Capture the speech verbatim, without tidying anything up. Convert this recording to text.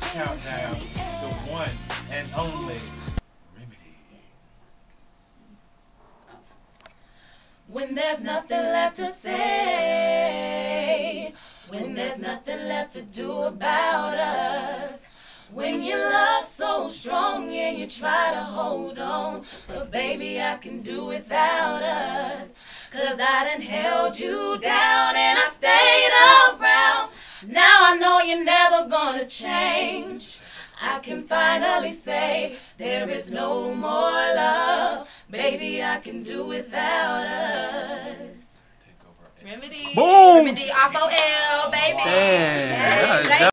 countdown, the one and only Remedy. When there's nothing left to say, when there's nothing left to do about us, when your love's so strong and you try to hold on, but baby I can do without us. Cause I done held you down and I stayed around. Now I know you're never gonna change. I can finally say there is no more love. Baby, I can do without us. Takeover. Remedy. Boom. Remedy off O L, baby. Damn. Hey,